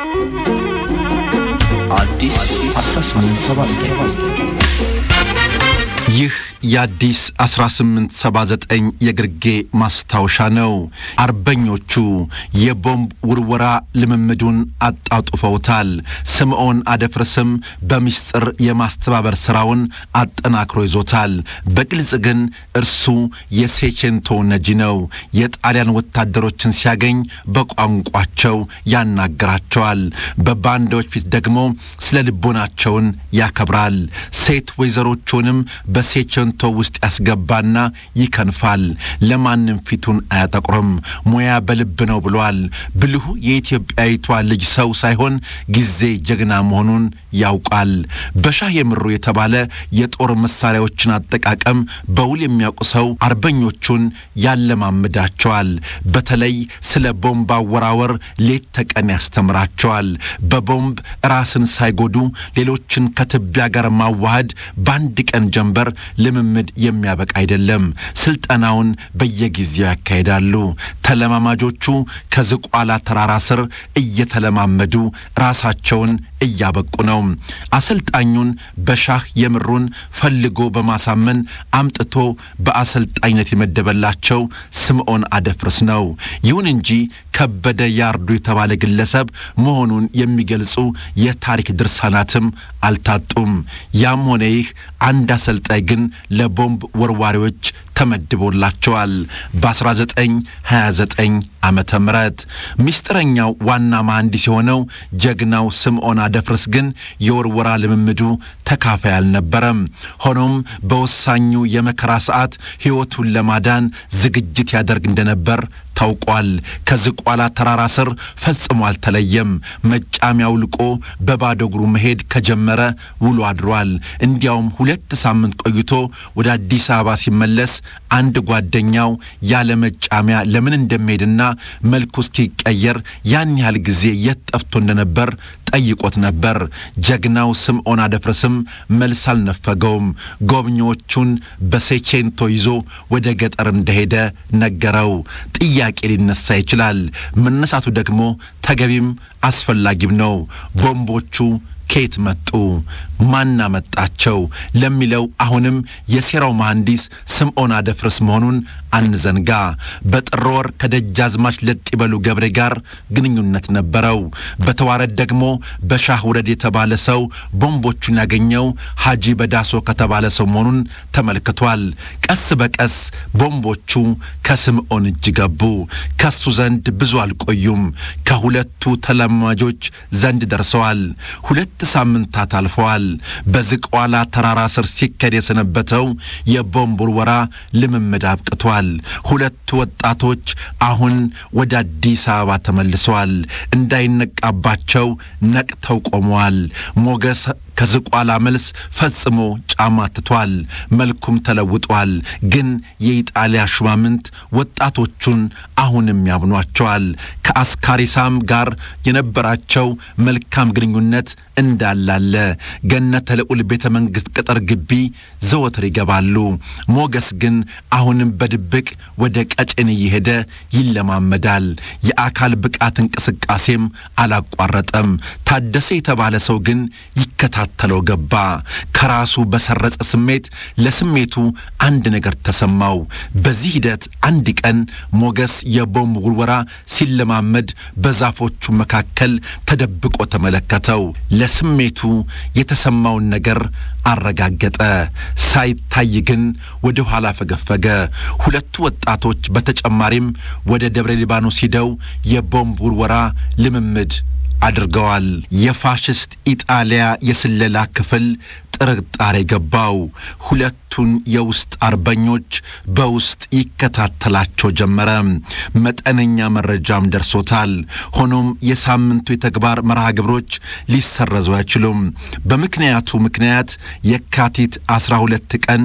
አዲስ 1879 ይህ የአዲስ 1879 የግርጌ ማስታወሻ ነው። አርበኞቹ የቦምብ ውርወራ ልምምዱን አጣጥፈውታል። ስምዖን አደፍርስም በሚስጥር የማስተባበር ስራውን አጠናክሮ ይዞታል። በግልጽ ግን እርሱ የሴቼንቶ ነጂ ነው። የጣሊያን ወታደሮችን ሲያገኝ በቋንቋቸው ያናገራቸዋል። በባንዳዎች ፊት ደግሞ ስለ ልቦናቸውን ያከብራል። ሴት ወይዘሮቹንም በሴቼንቶ ውስጥ ያስገባና ይከንፋል። ለማንም ፊቱን አያጠቁርም። ሙያ በልብ ነው ብሏል። ብልሁ የኢትዮጵያዊቷ ልጅ ሰው ሳይሆን ጊዜ ጀግና መሆኑን ያውቃል። በሻህ የምሩ የተባለ የጦር መሳሪያዎችን አጠቃቀም በውል የሚያውቁ ሰው አርበኞቹን ያለማምዳቸዋል። በተለይ ስለ ቦምብ አወራወር ሌት ተቀን ያስተምራቸዋል። በቦምብ ራስን ሳይጎዱ ሌሎችን ከትቢያ ጋር ማዋሃድ በአንድ ቀን ጀንበር ልምምድ የሚያበቃ አይደለም። ስልጠናውን በየጊዜው ያካሂዳሉ። ተለማማጆቹ ከዝቋላ ተራራ ስር እየተለማመዱ ራሳቸውን እያበቁ ነው። አሰልጣኙን በሻህ የምሩን ፈልጎ በማሳመን አምጥቶ በአሰልጣኝነት የመደበላቸው ስምዖን አደፍርስ ነው። ይሁን እንጂ ከበደ ያርዱ የተባለ ግለሰብ መሆኑን የሚገልጹ የታሪክ ድርሳናትም አልታጡም። ያም ሆነ ይህ አንድ አሰልጣኝ ግን ለቦምብ ወርዋሪዎች ተመድቦላቸዋል። በ1929 ዓመተ ምህረት ሚስጥረኛው ዋና መሐንዲስ የሆነው ጀግናው ስምዖን አደፍርስ ግን የወርወራ ልምምዱ ተካፋይ አልነበረም። ሆኖም በወሳኙ የመከራ ሰዓት ሕይወቱን ለማዳን ዝግጅት ያደርግ እንደነበር ታውቋል። ከዝቋላ ተራራ ስር ፈጽሞ አልተለየም። መጫሚያው ልቆ በባዶ እግሩ መሄድ ከጀመረ ውሎ አድሯል። እንዲያውም 2 ሳምንት ቆይቶ ወደ አዲስ አበባ ሲመለስ አንድ ጓደኛው ያለ መጫሚያ ለምን እንደሚሄድና መልኩ እስኪቀየር ያን ያህል ጊዜ የት ጠፍቶ እንደነበር ጠይቆት ነበር። ጀግናው ስምዖን አደፍርስም መልስ አልነፈገውም። ጎብኚዎቹን በሴቼንቶ ይዞ ወደ ገጠር እንደሄደ ነገረው። ጥያቄ ሊነሳ ይችላል። መነሳቱ ደግሞ ተገቢም አስፈላጊም ነው። ቦምቦቹ ከየት መጡ? ማን አመጣቸው? ለሚለው አሁንም የሴራው መሐንዲስ ስምዖን አደፍርስ መሆኑን አንዘንጋ። በጥር ወር ከደጃዝማች ለጥይበሉ ገብሬ ጋር ግንኙነት ነበረው። በተዋረድ ደግሞ በሻህ ውረድ የተባለ ሰው ቦምቦቹን ያገኘው ሐጂ በዳሶ ከተባለ ሰው መሆኑን ተመልክቷል። ቀስ በቀስ ቦምቦቹ ከስምዖን እጅ ገቡ። ከሱ ዘንድ ብዙ አልቆዩም። ከሁለቱ ተለማጆች ዘንድ ደርሰዋል። 2 ሳምንታት አልፈዋል። በዝቋላ ተራራ ስር ሲከድ የሰነበተው የቦምብ ውርወራ ልምምድ አብቅቷል። ሁለቱ ወጣቶች አሁን ወደ አዲስ አበባ ተመልሰዋል። እንዳይነቃባቸው ነቅተው ቆመዋል። ሞገስ ከዝቋላ መልስ ፈጽሞ ጫማ ትቷል። መልኩም ተለውጧል። ግን የኢጣሊያ ሹማምንት ወጣቶቹን አሁንም ያምኗቸዋል። ከአስካሪሳም ጋር የነበራቸው መልካም ግንኙነት እንዳላለ ገነተ ልዑል ቤተ መንግስት ቅጥር ግቢ ዘወትር ይገባሉ። ሞገስ ግን አሁንም በድብቅ ወደ ቀጨኔ እየሄደ ይለማመዳል። የአካል ብቃት እንቅስቃሴም አላቋረጠም። ታደሰ የተባለ ሰው ግን ይከታተለው ገባ። ከራሱ በሰረጸ ስሜት ለስሜቱ አንድ ነገር ተሰማው። በዚህ ሂደት አንድ ቀን ሞገስ የቦምብ ውርወራ ሲለማመድ በዛፎቹ መካከል ተደብቆ ተመለከተው። ለስሜቱ የተሰማውን ነገር አረጋገጠ። ሳይታይ ግን ወደ ኋላ ፈገፈገ። ሁለቱ ወጣቶች በተጨማሪም ወደ ደብረ ሊባኖስ ሄደው የቦምብ ውርወራ ልምምድ አድርገዋል። የፋሽስት ኢጣሊያ የስለላ ክፍል ጥርጣሬ ገባው። ሁለቱን የውስጥ አርበኞች በውስጥ ይከታተላቸው ጀመረ። መጠነኛ መረጃም ደርሶታል። ሆኖም የሳምንቱ የተግባር መርሃ ግብሮች ሊሰረዙ አይችሉም። በምክንያት የካቲት 12 ቀን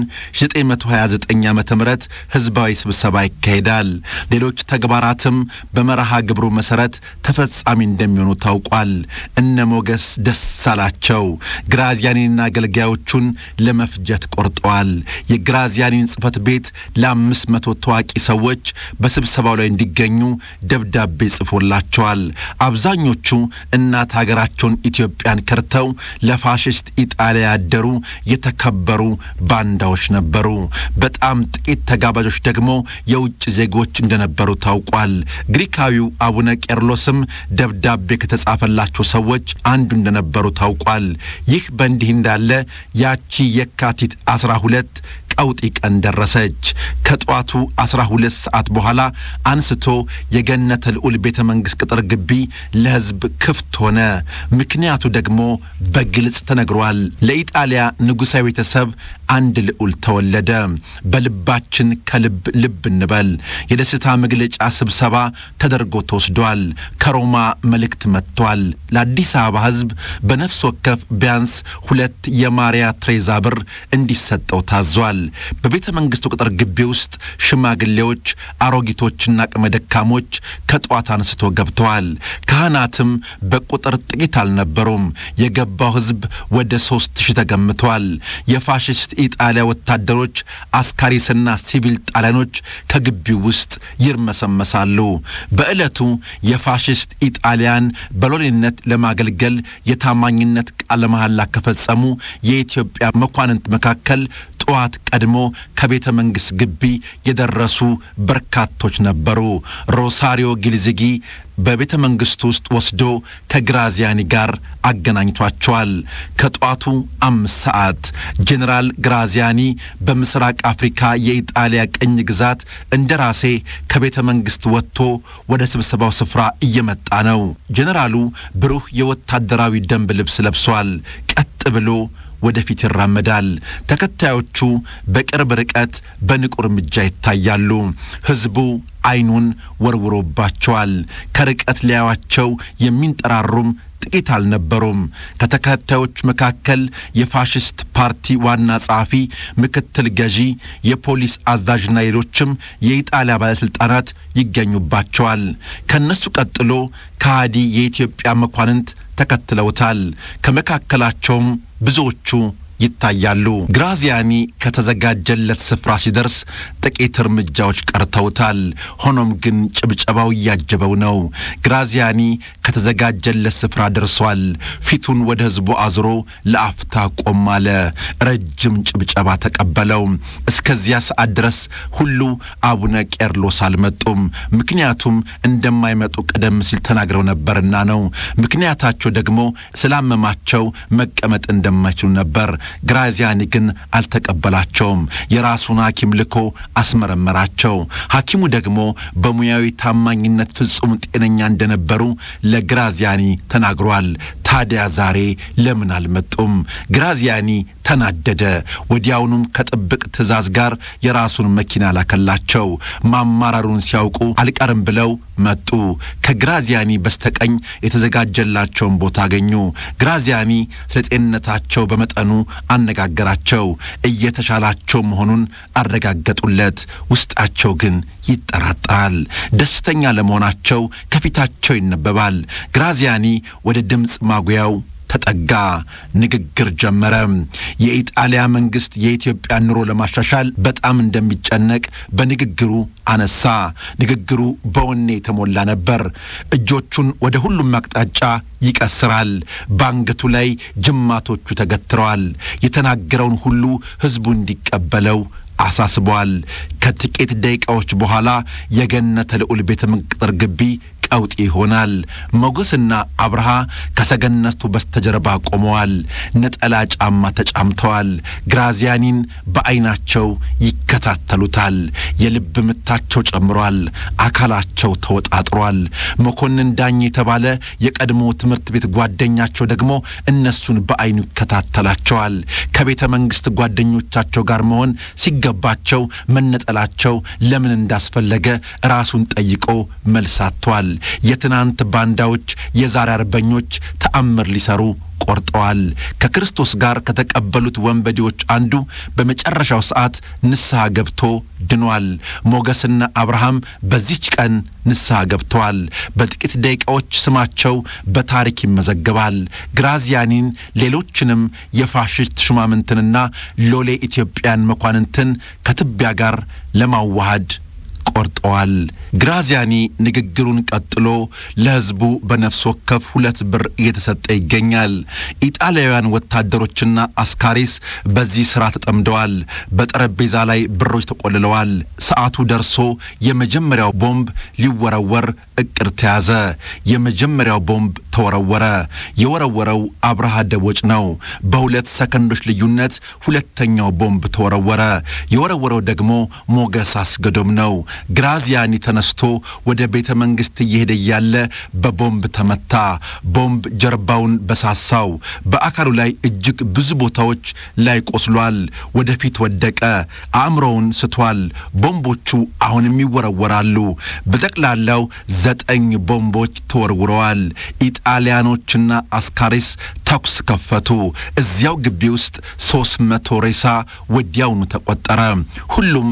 1929 ዓመተ ምህረት ህዝባዊ ስብሰባ ይካሄዳል። ሌሎች ተግባራትም በመርሃ ግብሩ መሰረት ተፈጻሚ እንደሚሆኑ ታውቋል። እነ ሞገስ ደስ አላቸው። ግራዚያኒና ገልጋ አገልጋዮቹን ለመፍጀት ቆርጠዋል። የግራዚያኒን ጽፈት ቤት ለ500 ታዋቂ ሰዎች በስብሰባው ላይ እንዲገኙ ደብዳቤ ጽፎላቸዋል። አብዛኞቹ እናት ሀገራቸውን ኢትዮጵያን ከርተው ለፋሽስት ኢጣሊያ ያደሩ የተከበሩ ባንዳዎች ነበሩ። በጣም ጥቂት ተጋባዦች ደግሞ የውጭ ዜጎች እንደነበሩ ታውቋል። ግሪካዊው አቡነ ቄርሎስም ደብዳቤ ከተጻፈላቸው ሰዎች አንዱ እንደነበሩ ታውቋል። ይህ በእንዲህ እንዳለ ያቺ የካቲት 12 ቀውጢ ቀን ደረሰች። ከጧቱ 12 ሰዓት በኋላ አንስቶ የገነተ ልዑል ቤተ መንግስት ቅጥር ግቢ ለህዝብ ክፍት ሆነ። ምክንያቱ ደግሞ በግልጽ ተነግሯል። ለኢጣሊያ ንጉሳዊ ቤተሰብ አንድ ልዑል ተወለደ። በልባችን ከልብ ልብ እንበል። የደስታ መግለጫ ስብሰባ ተደርጎ ተወስዷል። ከሮማ መልእክት መጥቷል። ለአዲስ አበባ ህዝብ በነፍስ ወከፍ ቢያንስ 2 የማሪያ ትሬዛ ብር እንዲሰጠው ታዟል። በቤተ መንግስቱ ቅጥር ግቢ ውስጥ ሽማግሌዎች፣ አሮጊቶችና አቅመ ደካሞች ከጧት አንስቶ ገብተዋል። ካህናትም በቁጥር ጥቂት አልነበሩም። የገባው ህዝብ ወደ 3000 ተገምቷል። የፋሽስት ኢጣሊያ ወታደሮች፣ አስካሪስና ሲቪል ጣሊያኖች ከግቢው ውስጥ ይርመሰመሳሉ። በእለቱ የፋሽስት ኢጣሊያን በሎሌነት ለማገልገል የታማኝነት ቃለ መሐላ ከፈጸሙ የኢትዮጵያ መኳንንት መካከል ጧት ቀድሞ ከቤተ መንግስት ግቢ የደረሱ በርካቶች ነበሩ። ሮሳሪዮ ጊልዚጊ በቤተ መንግስቱ ውስጥ ወስዶ ከግራዚያኒ ጋር አገናኝቷቸዋል። ከጧቱ 5 ሰዓት ጀነራል ግራዚያኒ በምስራቅ አፍሪካ የኢጣሊያ ቅኝ ግዛት እንደራሴ ከቤተ መንግስት ወጥቶ ወደ ስብሰባው ስፍራ እየመጣ ነው። ጀነራሉ ብሩህ የወታደራዊ ደንብ ልብስ ለብሷል። ቀጥ ብሎ ወደፊት ይራመዳል። ተከታዮቹ በቅርብ ርቀት በንቁ እርምጃ ይታያሉ። ህዝቡ አይኑን ወርውሮባቸዋል። ከርቀት ሊያዩአቸው የሚንጠራሩም ጥቂት አልነበሩም። ከተከታዮች መካከል የፋሽስት ፓርቲ ዋና ጸሐፊ፣ ምክትል ገዢ፣ የፖሊስ አዛዥና ሌሎችም የኢጣሊያ ባለስልጣናት ይገኙባቸዋል። ከነሱ ቀጥሎ ከሃዲ የኢትዮጵያ መኳንንት ተከትለውታል። ከመካከላቸውም ብዙዎቹ ይታያሉ። ግራዚያኒ ከተዘጋጀለት ስፍራ ሲደርስ ጥቂት እርምጃዎች ቀርተውታል። ሆኖም ግን ጭብጨባው ያጀበው ነው። ግራዚያኒ ከተዘጋጀለት ስፍራ ደርሷል። ፊቱን ወደ ህዝቡ አዝሮ ለአፍታ ቆም አለ። ረጅም ጭብጨባ ተቀበለው። እስከዚያ ሰዓት ድረስ ሁሉ አቡነ ቄርሎስ አልመጡም። ምክንያቱም እንደማይመጡ ቀደም ሲል ተናግረው ነበርና ነው። ምክንያታቸው ደግሞ ስላመማቸው መቀመጥ እንደማይችሉ ነበር። ግራዚያኒ ግን አልተቀበላቸውም። የራሱን ሐኪም ልኮ አስመረመራቸው። ሐኪሙ ደግሞ በሙያዊ ታማኝነት ፍጹም ጤነኛ እንደነበሩ ለግራዚያኒ ተናግሯል። ታዲያ ዛሬ ለምን አልመጡም? ግራዚያኒ ተናደደ። ወዲያውኑም ከጥብቅ ትዕዛዝ ጋር የራሱን መኪና ላከላቸው። ማማራሩን ሲያውቁ አልቀርም ብለው መጡ። ከግራዚያኒ በስተቀኝ የተዘጋጀላቸውን ቦታ አገኙ። ግራዚያኒ ስለ ጤንነታቸው በመጠኑ አነጋገራቸው። እየተሻላቸው መሆኑን አረጋገጡለት። ውስጣቸው ግን ይጠራጠራል። ደስተኛ ለመሆናቸው ከፊታቸው ይነበባል። ግራዚያኒ ወደ ድምጽ ማጉያው ተጠጋ። ንግግር ጀመረ። የኢጣሊያ መንግስት የኢትዮጵያ ኑሮ ለማሻሻል በጣም እንደሚጨነቅ በንግግሩ አነሳ። ንግግሩ በወኔ የተሞላ ነበር። እጆቹን ወደ ሁሉም አቅጣጫ ይቀስራል። ባንገቱ ላይ ጅማቶቹ ተገትረዋል። የተናገረውን ሁሉ ህዝቡ እንዲቀበለው አሳስቧል። ከጥቂት ደቂቃዎች በኋላ የገነተ ልዑል ቤተ መንግስት ግቢ ቀውጢ ይሆናል። ሞገስና አብርሃ ከሰገነቱ በስተጀርባ ቆመዋል። ነጠላ ጫማ ተጫምተዋል። ግራዚያኒን በአይናቸው ይከታተሉታል። የልብ ምታቸው ጨምሯል። አካላቸው ተወጣጥሯል። መኮንን ዳኝ የተባለ የቀድሞ ትምህርት ቤት ጓደኛቸው ደግሞ እነሱን በአይኑ ይከታተላቸዋል። ከቤተ መንግስት ጓደኞቻቸው ጋር መሆን ሲገባቸው መነጠላቸው ለምን እንዳስፈለገ ራሱን ጠይቆ መልስ አጥቷል። የትናንት ባንዳዎች የዛሬ አርበኞች ተአምር ሊሰሩ ቆርጠዋል። ከክርስቶስ ጋር ከተቀበሉት ወንበዴዎች አንዱ በመጨረሻው ሰዓት ንስሐ ገብቶ ድኗል። ሞገስና አብርሃም በዚች ቀን ንስሐ ገብተዋል። በጥቂት ደቂቃዎች ስማቸው በታሪክ ይመዘገባል። ግራዚያኒን ሌሎችንም የፋሽስት ሹማምንትንና ሎሌ ኢትዮጵያን መኳንንትን ከትቢያ ጋር ለማዋሃድ ቆርጠዋል። ግራዚያኒ ንግግሩን ቀጥሎ ለህዝቡ በነፍስ ወከፍ 2 ብር እየተሰጠ ይገኛል። ኢጣሊያውያን ወታደሮችና አስካሪስ በዚህ ሥራ ተጠምደዋል። በጠረጴዛ ላይ ብሮች ተቆልለዋል። ሰዓቱ ደርሶ የመጀመሪያው ቦምብ ሊወረወር እቅድ ተያዘ። የመጀመሪያው ቦምብ ተወረወረ። የወረወረው አብርሃ ደቦጭ ነው። በ2 ሰከንዶች ልዩነት ሁለተኛው ቦምብ ተወረወረ። የወረወረው ደግሞ ሞገስ አስገዶም ነው። ግራዚያኒ ተነስቶ ወደ ቤተ መንግስት እየሄደ ያለ በቦምብ ተመታ። ቦምብ ጀርባውን በሳሳው። በአካሉ ላይ እጅግ ብዙ ቦታዎች ላይ ቆስሏል። ወደፊት ወደቀ። አእምሮውን ስቷል። ቦምቦቹ አሁንም ይወረወራሉ። በጠቅላላው 9 ቦምቦች ተወርውረዋል። ኢጣሊያኖችና አስካሪስ ተኩስ ከፈቱ። እዚያው ግቢ ውስጥ 300 ሬሳ ወዲያውኑ ተቆጠረ። ሁሉም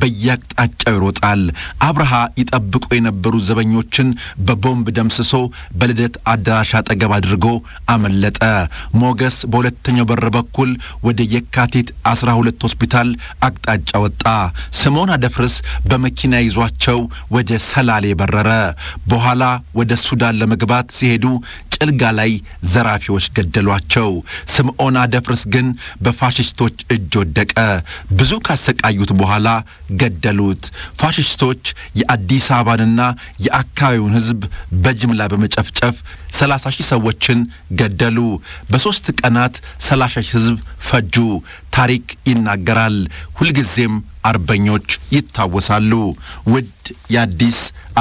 በየአቅጣጫው ይሮጣል። አብርሃ ይጠብቁ የነበሩ ዘበኞችን በቦምብ ደምስሶ በልደት አዳራሽ አጠገብ አድርጎ አመለጠ። ሞገስ በሁለተኛው በር በኩል ወደ የካቲት 12 ሆስፒታል አቅጣጫ ወጣ። ስምዖን አደፍርስ በመኪና ይዟቸው ወደ ሰላሌ በረረ። በኋላ ወደ ሱዳን ለመግባት ሲሄዱ ጭልጋ ላይ ዘራፊዎች ገደሏቸው። ስምዖን አደፍርስ ግን በፋሽስቶች እጅ ወደቀ። ብዙ ካሰቃዩት በኋላ ገደሉት። ፋሽስቶች የአዲስ አበባንና የአካባቢውን ሕዝብ በጅምላ በመጨፍጨፍ 30,000 ሰዎችን ገደሉ። በ3 ቀናት 30,000 ሕዝብ ፈጁ። ታሪክ ይናገራል። ሁልጊዜም አርበኞች ይታወሳሉ። ውድ የአዲስ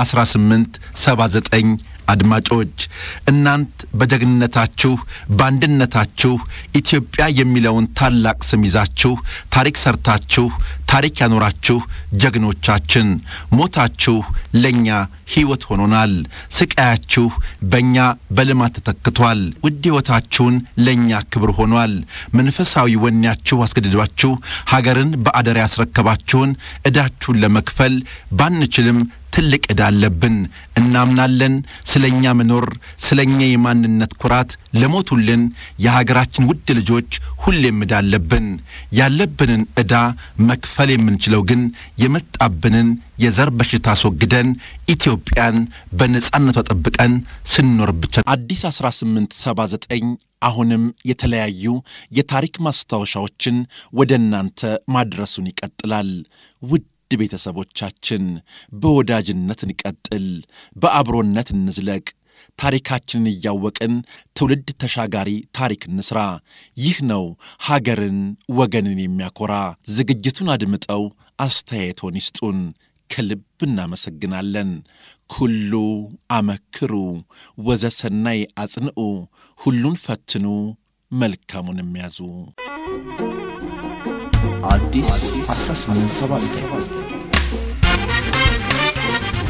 1879 አድማጮች እናንት በጀግንነታችሁ በአንድነታችሁ ኢትዮጵያ የሚለውን ታላቅ ስም ይዛችሁ ታሪክ ሰርታችሁ ታሪክ ያኖራችሁ ጀግኖቻችን ሞታችሁ ለኛ ሕይወት ሆኖናል። ስቃያችሁ በእኛ በልማት ተተክቷል። ውድ ሕይወታችሁን ለኛ ክብር ሆኗል። መንፈሳዊ ወኔያችሁ አስገድዷችሁ ሀገርን በአደራ ያስረከባችሁን ዕዳችሁን ለመክፈል ባንችልም ትልቅ ዕዳ አለብን። እናምናለን። ስለኛ መኖር ስለኛ የማንነት ኩራት ለሞቱልን የሀገራችን ውድ ልጆች ሁሌም ዕዳ አለብን። ያለብንን ዕዳ መክፈል የምንችለው ግን የመጣብንን የዘር በሽታ አስወግደን ኢትዮጵያን በነጻነቷ ጠብቀን ስንኖር ብቻ። አዲስ 1879 አሁንም የተለያዩ የታሪክ ማስታወሻዎችን ወደ እናንተ ማድረሱን ይቀጥላል። ውድ ቤተሰቦቻችን በወዳጅነት እንቀጥል፣ በአብሮነት እንዝለቅ። ታሪካችንን እያወቅን ትውልድ ተሻጋሪ ታሪክ እንስራ። ይህ ነው ሀገርን ወገንን የሚያኮራ። ዝግጅቱን አድምጠው አስተያየቶን ይስጡን። ከልብ እናመሰግናለን። ኩሉ አመክሩ ወዘሰናይ አጽንዑ፣ ሁሉን ፈትኑ መልካሙን የሚያዙ። አዲስ 1879